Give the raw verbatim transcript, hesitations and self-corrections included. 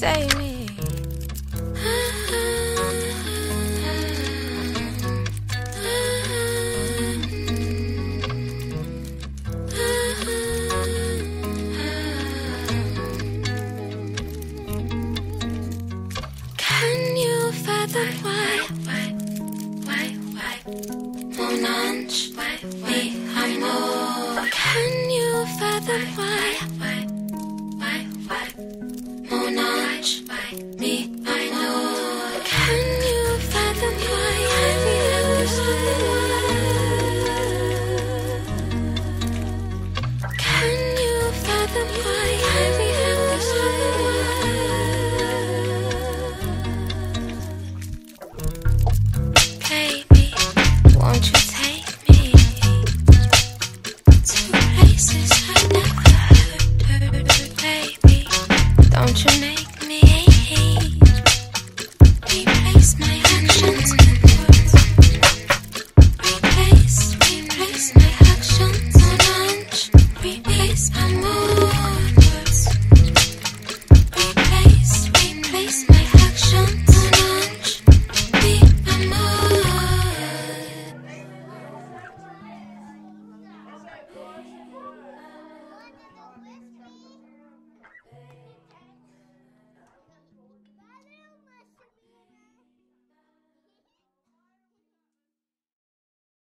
save me. Can you fathom why, why, why, why, mon ange, why, why, I know. Can you fathom why, why, why, why, mon ange, why, me, I know. Can you fathom why, have you understood why? Can you fathom why, have you understood why? Baby, won't you take me to places I've never heard, heard, heard, baby? Don't you make